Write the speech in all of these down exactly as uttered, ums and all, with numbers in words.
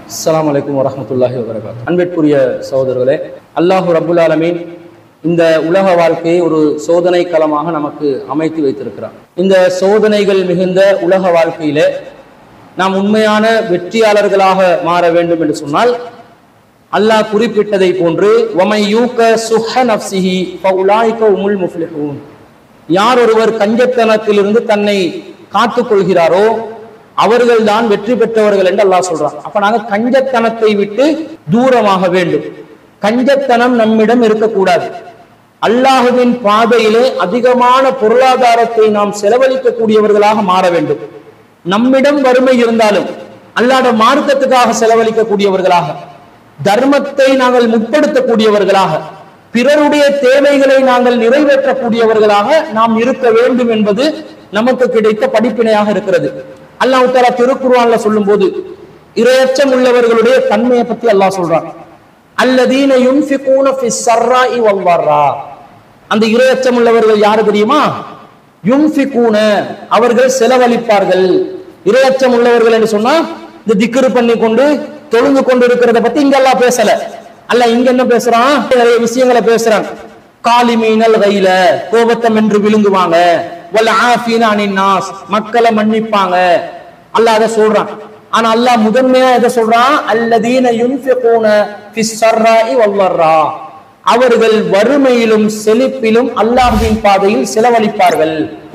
அஸ்ஸலாமு அலைக்கும் வரஹ்மத்துல்லாஹி வபரகாத்துஹு. அன்பிற்குரிய சகோதரர்களே, அல்லாஹு ரப்புல் ஆலமீன் இந்த உலக வாழ்க்கையை ஒரு சோதனை களமாக நமக்கு அமைத்து வைத்திருக்கிறார். இந்த சோதனைகள் மிகுந்த உலக வாழ்க்கையிலே நாம் உண்மையான வெற்றியாளர்களாக மாற வேண்டும் என்று சொன்னால், அல்லாஹ் குறிப்பிட்டதை போன்று வமை யூக சுஹ நஃப்ஸிஹி ஃபஉலாயிக ஹுமுல் முஃப்லிஹூன், யார் ஒருவர் கஞ்சத்தனத்திலிருந்து தன்னை காத்துக் கொள்கிறாரோ அவர்கள் தான் வெற்றி பெற்றவர்கள் என்று அல்லாஹ் சொல்றான். அப்ப நாங்க கஞ்சத்தனத்தை விட்டு தூரமாக வேண்டும். கஞ்சத்தனம் நம்மிடம் இருக்கக்கூடாது. அல்லாஹுவின் பாதையிலே அதிகமான பொருளாதாரத்தை நாம் செலவழிக்கக்கூடியவர்களாக மாற வேண்டும். நம்மிடம் வறுமை இருந்தாலும் அல்லாஹ்ட மார்க்கத்துக்காக செலவழிக்கக்கூடியவர்களாக, தர்மத்தை நாங்கள் முற்படுத்தக்கூடியவர்களாக, பிறருடைய தேவைகளை நாங்கள் நிறைவேற்றக்கூடியவர்களாக நாம் இருக்க வேண்டும் என்பது நமக்கு கிடைத்த படிப்பினையாக இருக்கிறது. அல்லாஹ் தஆலா திருக்குர்ஆன்ல சொல்லும் போது இரையச்சம் உள்ளவர்களுடைய தன்மையை பத்தி அல்லாஹ் சொல்றான். அல்லதீன யுன்ஃபிகூன ஃபிஸ் ஸர்ராஇ வல் வர்ரா, அந்த இரையச்சம் உள்ளவர்கள் யாரு தெரியுமா? யுன்ஃபிகூன, அவர்கள் செலவழிப்பார்கள். இரையச்சம் உள்ளவர்கள் என்று சொன்னா இந்த திக்ரு பண்ணி கொண்டு தொழுந்து கொண்டு இருக்கிறத பத்தி இங்க அல்லாஹ் பேசல. அல்லாஹ் இங்க என்ன பேசுறான்? நிறைய விஷயங்களை பேசுறான். காலிமீனல் கைல, கோபத்தம் என்று விழுங்குவாங்க. வல் ஆஃபீன அனின் நாஸ், மக்களை மன்னிப்பாங்க. அல்லாஹ் அதை சொல்றான். ஆனா அல்லாஹ் முதன்மையா எதை சொல்றான்? அல்லதீன யுன்ஃபிகூன ஃபிஸ் ஸர்ராஇ வல் வர்ரா, அவர்கள் வறுமையிலும் செழிப்பிலும் அல்லாஹ்வின் பாதையில் செலவழிப்பார்கள்.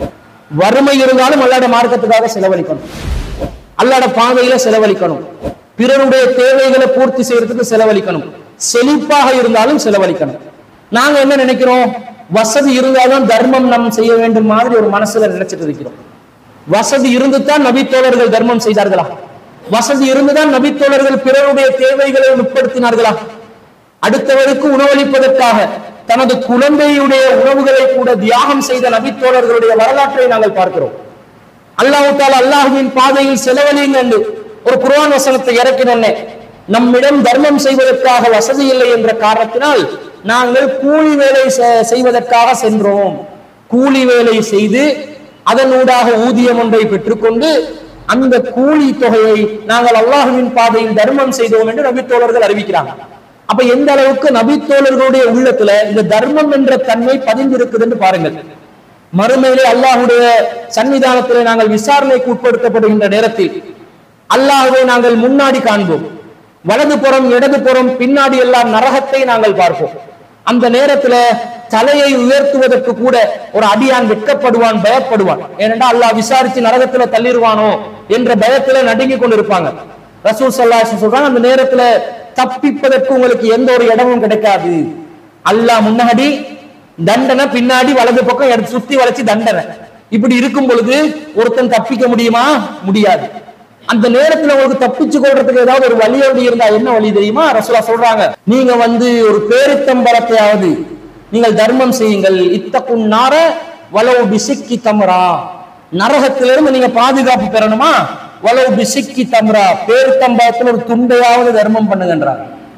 வறுமை இருந்தாலும் அல்லாஹ்வுடைய மார்க்கத்துக்காக செலவழிக்கணும், அல்லாஹ்வுடைய பாதையில செலவழிக்கணும், பிறருடைய தேவைகளை பூர்த்தி செய்யறதுக்கு செலவழிக்கணும், செழிப்பாக இருந்தாலும் செலவழிக்கணும். நாங்க என்ன நினைக்கிறோம்? வசதி இருந்தாலும் தர்மம் நாம் செய்ய வேண்டும் மாதிரி ஒரு மனசுல நினைச்சிட்டு இருக்கிறோம். வசதி இருந்துதான் நபித்தோழர்கள் தர்மம் செய்தார்களா? வசதி இருந்துதான் நபித்தோழர்கள் பிறருடைய தேவைகளை முற்படுத்தினார்களா? அடுத்தவருக்கு உணவளிப்பதற்காக தனது குழந்தையுடைய உணவுகளை கூட தியாகம் செய்த நபித்தோழர்களுடைய வரலாற்றை நாங்கள் பார்க்கிறோம். அல்லாஹ் தஆலா அல்லாஹ்வின் பாதையில் செலவழிங்க என்று ஒரு குர்ஆன் வசனத்தை இறக்கினோன்னே, நம்மிடம் தர்மம் செய்வதற்காக வசதி இல்லை என்ற காரணத்தினால் நாங்கள் கூலி வேலை செய்வதற்காக சென்றோம். கூலி வேலை செய்து அதனூடாக ஊதியம் ஒன்றை பெற்றுக்கொண்டு அந்த கூலி தொகையை நாங்கள் அல்லாஹ்வின் பாதையில் தர்மம் செய்தோம் என்று நபித்தோழர்கள் அறிவிக்கிறாங்க. அப்ப எந்த அளவுக்கு நபித்தோழர்களுடைய உள்ளத்துல இந்த தர்மம் என்ற தன்மை பதிந்திருக்குது என்று பாருங்கள். மறுமையிலே அல்லாஹ்வுடைய சன்னிதானத்திலே நாங்கள் விசாரணைக்கு உட்படுத்தப்படுகின்ற நேரத்தில் அல்லாஹ்வை நாங்கள் முன்னாடி காண்போம். வலது புறம் இடது புறம் பின்னாடி எல்லாம் நரகத்தை நாங்கள் பார்ப்போம். அந்த நேரத்துல தலையை உயர்த்துவதற்கு கூட ஒரு அடியான் வெட்கப்படுவான், பயப்படுவான். ஏனென்றால் அல்லாஹ் விசாரிச்சு நரகத்துல தள்ளிடுவானோ என்ற பயத்துல நடுங்கி கொண்டிருப்பாங்க. ரசூல் ஸல்லல்லாஹு அலைஹி வஸல்லம் சொல்றாங்க, அந்த நேரத்துல தப்பிப்பதற்கு உங்களுக்கு எந்த ஒரு இடமும் கிடைக்காது. அல்லாஹ் முன்னாடி தண்டனை, பின்னாடி வலது பக்கம் எடுத்து சுத்தி வளைச்சு தண்டனை. இப்படி இருக்கும் பொழுது ஒருத்தன் தப்பிக்க முடியுமா? முடியாது. அந்த நேரத்துல உங்களுக்கு தப்பிச்சு கொள்றதுக்கு ஏதாவது ஒரு வழி இருந்தா என்ன வழி தெரியுமா? ரசூலுல்லாஹ் சொல்றாங்க, நீங்க வந்து ஒரு பேரித்தம்பழத்தையாவது நீங்கள் தர்மம் செய்யுங்கள். இத்தகுன் நார வலவு பிசிக்கி தம்ரா, நரகத்திலிருந்து நீங்க பாதுகாப்பு பெறணுமா? வலவு பிசிக்கி தம்ரா, பேரித்தம்பழத்துல ஒரு துண்டையாவது தர்மம் பண்ணுங்கன்றார்.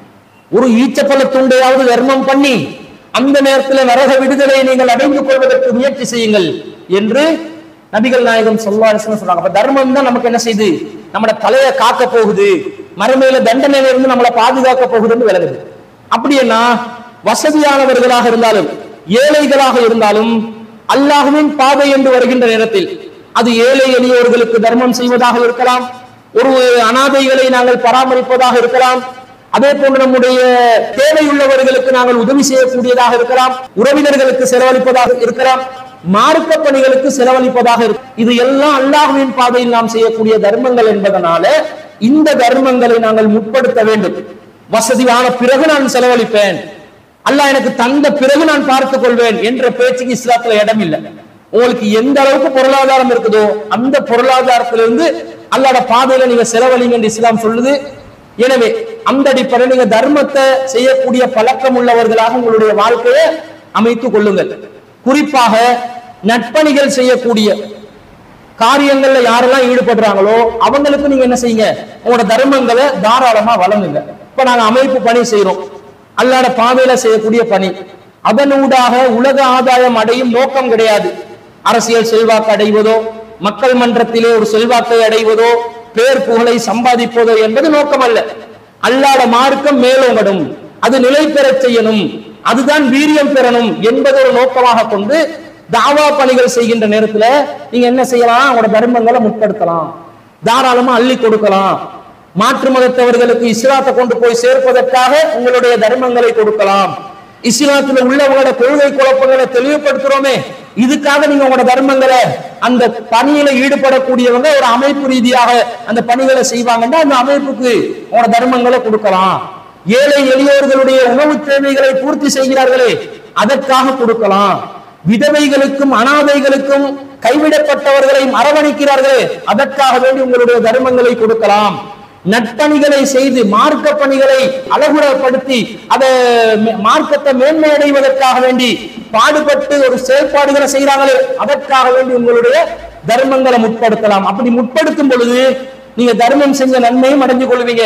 ஒரு ஈச்சப்பழ துண்டையாவது தர்மம் பண்ணி அந்த நேரத்துல நரக விடுதலை நீங்கள் அடைந்து கொள்வதற்கு முயற்சி செய்யுங்கள் என்று நபிகள் நாயகம் ஸல்லல்லாஹு அலைஹி வஸல்லம் சொல்றாங்க. அப்ப தர்மம் தான் நமக்கு என்ன செய்யுது? நம்மளோட தலையை காக்க போகுது, மறுமையில தண்டனையில இருந்து நம்மளை பாதுகாக்க போகுதுன்னு விளங்குது. அப்படின்னா வசதியானவர்களாக இருந்தாலும் ஏழைகளாக இருந்தாலும் அல்லாஹ்வின் பாதை என்று வருகின்ற நேரத்தில் அது ஏழை எளியோர்களுக்கு தர்மம் செய்வதாக இருக்கலாம், ஒரு அனாதைகளை நாங்கள் பராமரிப்பதாக இருக்கலாம், அதே போன்று நம்முடைய தேவையுள்ளவர்களுக்கு நாங்கள் உதவி செய்யக்கூடியதாக இருக்கலாம், உறவினர்களுக்கு செலவழிப்பதாக இருக்கலாம், மார்க்க பணிகளுக்கு செலவழிப்பதாக இருக்கும். இது எல்லாம் அல்லாஹ்வின் பாதையில் நாம் செய்யக்கூடிய தர்மங்கள் என்பதனால இந்த தர்மங்களை நாங்கள் முற்படுத்த வேண்டும். வசதியான பிறகு நான் செலவழிப்பேன், அல்லாஹ் எனக்கு தந்த பிறகு நான் பார்த்துக் கொள்வேன் என்ற பேச்சுக்கு இஸ்லாத்துல இடம் இல்லை. உங்களுக்கு எந்த அளவுக்கு பொருளாதாரம் இருக்குதோ அந்த பொருளாதாரத்திலிருந்து அல்லாஹ்வுடைய பாதையில நீங்க செலவழிங்க என்று இஸ்லாம் சொல்லுது. எனவே அந்த அடிப்படையில் நீங்க தர்மத்தை செய்யக்கூடிய பழக்கம் உள்ளவர்களாக உங்களுடைய வாழ்க்கையை அமைத்துக் கொள்ளுங்கள். குறிப்பாக நட்பணிகள் செய்யக்கூடிய காரியங்கள்ல யாரெல்லாம் ஈடுபடுறாங்களோ அவங்களுக்கு நீங்க என்ன செய்யுங்க? உங்களோட தர்மங்களை தாராளமா வழங்குங்க. இப்ப நாங்க அமைப்பு பணி செய்யறோம், அல்லாஹ்வுடைய பாதையில செய்யக்கூடிய பணி, அதனூடாக உலக ஆதாயம் அடையும் நோக்கம் கிடையாது. அரசியல் செல்வாக்கு அடைவதோ, மக்கள் மன்றத்திலே ஒரு செல்வாக்கை அடைவதோ, பேர் புகழை சம்பாதிப்பதோ என்பது நோக்கம் அல்ல. அல்லாஹ்வுடைய மார்க்கம் மேலோங்கடும், அது நிலை பெறச் செய்யணும், அதுதான் வீரியம் பெறணும் என்பதை ஒரு நோக்கமாக கொண்டு தாவா பணிகள் செய்கின்ற நேரத்துல நீங்க என்ன செய்யலாம்? உங்களோட தர்மங்களை முற்படுத்தலாம், தாராளமா அள்ளி கொடுக்கலாம். மாற்று மதத்தவர்களுக்கு இஸ்லாத்தை கொண்டு போய் சேர்ப்பதற்காக உங்களுடைய தர்மங்களை கொடுக்கலாம். இஸ்லாத்துல உள்ளவங்களோட கொள்கை குழப்பங்களை தெளிவுபடுத்துறோமே, இதுக்காக நீங்க உங்களோட தர்மங்களை, அந்த பணியில ஈடுபடக்கூடியவங்க ஒரு அமைப்பு ரீதியாக அந்த பணிகளை செய்வாங்கன்னா அந்த அமைப்புக்கு உங்களோட தர்மங்களை கொடுக்கலாம். ஏழை எளியோர்களுடைய உணவு தேவைகளை பூர்த்தி செய்கிறார்களே, அதற்காக கொடுக்கலாம். விதவைகளுக்கும் அனாதைகளுக்கும் கைவிடப்பட்டவர்களை அரவணைக்கிறார்களே, அதற்காக வேண்டி உங்களுடைய தர்மங்களை கொடுக்கலாம். நட்பணிகளை செய்து மார்க்க பணிகளை அழகுறப்படுத்தி அதை மார்க்கத்தை மேன்மை அடைவதற்காக வேண்டி பாடுபட்டு ஒரு செயல்பாடுகளை செய்கிறாங்களே, அதற்காக வேண்டி உங்களுடைய தர்மங்களை முற்படுத்தலாம். அப்படி முற்படுத்தும் பொழுது நீங்க தர்மம் செஞ்ச நன்மையும் அடைஞ்சு கொள்வீங்க.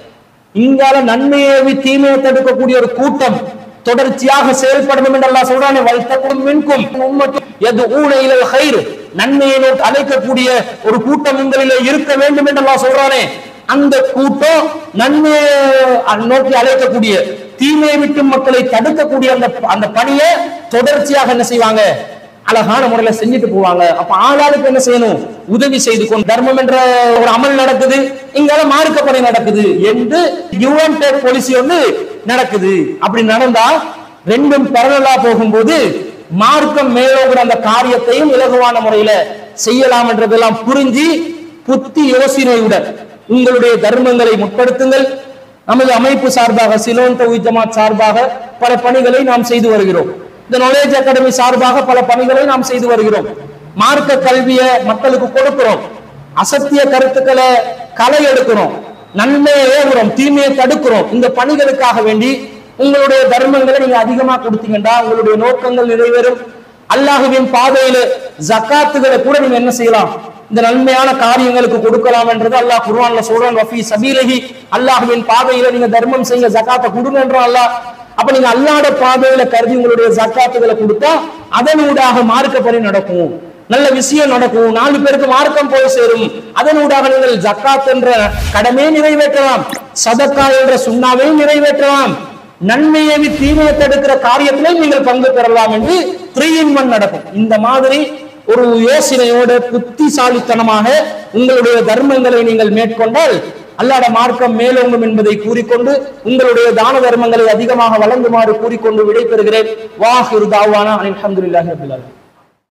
இங்கால நன்மையை தீமையை தடுக்கக்கூடிய ஒரு கூட்டம் தொடர்ச்சியாக செயல்படணும் என்று அல்லாஹ் சொல்றானே, வல்தகும் மின்கும் உம்மத்துன் யதுஊன இலல் கைர், நன்மையை நோக்கி அழைக்கக்கூடிய ஒரு கூட்டம் உங்களிலே இருக்க வேண்டும் என்று அல்லாஹ் சொல்றானே, அந்த கூட்டம் நன்மையை நோக்கி அழைக்கக்கூடிய, தீமையை விட்டு மக்களை தடுக்கக்கூடிய அந்த அந்த பணியை தொடர்ச்சியாக என்ன செய்வாங்க? அழகான முறையில செஞ்சுட்டு போவாங்க. அப்ப ஆளாளுக்கு என்ன செய்யணும்? உதவி செய்து கொண்டு தர்மம் என்ற ஒரு அமல் நடக்குது, இங்கால மார்க்க பணி நடக்குது என்று யுவன் டேக் பாலிசி ஒன்று நடக்குது. அப்படி நடந்தா ரெண்டும் பரவலா போகும்போது மார்க்கம் மேலோகிற அந்த காரியத்தையும் இலகுவான முறையில செய்யலாம் என்றதெல்லாம் புரிஞ்சு புத்தி யோசனையுடன் உங்களுடைய தர்மங்களை முற்படுத்துங்கள். நமது அமைப்பு சார்பாக சிலோன் தௌஹீத் ஜமாத் சார்பாக பல பணிகளை நாம் செய்து வருகிறோம். இந்த நாலேஜ் அகாடமி சார்பாக பல பணிகளை நாம் செய்து வருகிறோம். மார்க்க கல்வியை மக்களுக்கு கொடுக்கிறோம், அசத்திய கருத்துக்களை களை எடுக்கிறோம், நன்மையை ஏவுறோம், தீமையை தடுக்கிறோம். இந்த பணிகளுக்காக வேண்டி உங்களுடைய தர்மங்களை நீங்க அதிகமா கொடுத்தீங்கன்னா உங்களுடைய நோக்கங்கள் நிறைவேறும். அல்லாஹ்வின் பாதையில ஜகாத்துகளை கூட நீங்க என்ன செய்யலாம்? இந்த நன்மையான காரியங்களுக்கு கொடுக்கலாம் என்றது அல்லாஹ் குர்ஆன்ல சொல்றான், வஃபி சபீலிஹி, அல்லாஹ்வின் பாதையில நீங்க தர்மம் செய்ய ஜகாத்தை கொடுங்க என்றான் அல்லாஹ். அப்ப நீங்க அல்லாஹ்வுடைய பாதையில கருதி உங்களுடைய ஜகாத்துகளை கொடுத்தா அதனூடாக மார்க்க பணி நடக்கும், நல்ல விஷயம் நடக்கும், நாலு பேருக்கு மார்க்கம் போய் சேரும். அதனூடாக நீங்கள் ஜகாத் என்ற கடமையை நிறைவேற்றலாம், சதக்கா என்ற சுன்னாவை நிறைவேற்றலாம், நன்மையை தீமையை தடுக்கிற காரியத்திலே நீங்கள் பங்கு பெறலாம் என்று த்ரீ இன் ஒன் நடக்கும். இந்த மாதிரி ஒரு யோசனையோட புத்திசாலித்தனமாக உங்களுடைய தர்மங்களை நீங்கள் மேற்கொண்டால் அல்லாஹ்வுடைய மார்க்கம் மேலோங்கும் என்பதை கூறிக்கொண்டு உங்களுடைய தான தர்மங்களை அதிகமாக வழங்குமாறு கூறிக்கொண்டு விடைபெறுகிறேன். வாஹிரு தாவானா அல்ஹம்துலில்லாஹி ரப்பில் ஆலமீன்.